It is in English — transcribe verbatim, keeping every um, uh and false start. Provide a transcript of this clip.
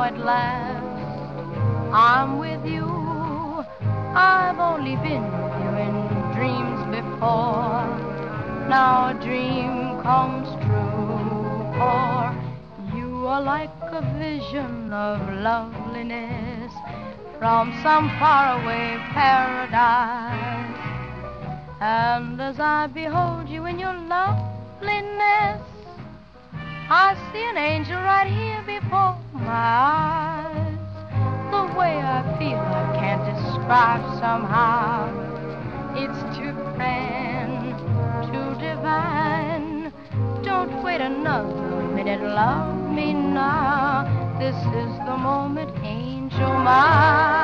at last I'm with you. I've only been with you in dreams before. Now a dream comes true, for you are like a vision of loveliness from some faraway paradise. And as I behold you in your loveliness, I see an angel right here before my eyes. The way I feel I can't describe somehow. It's too grand, too divine. Don't wait another minute, love me now. This is the moment, angel mine.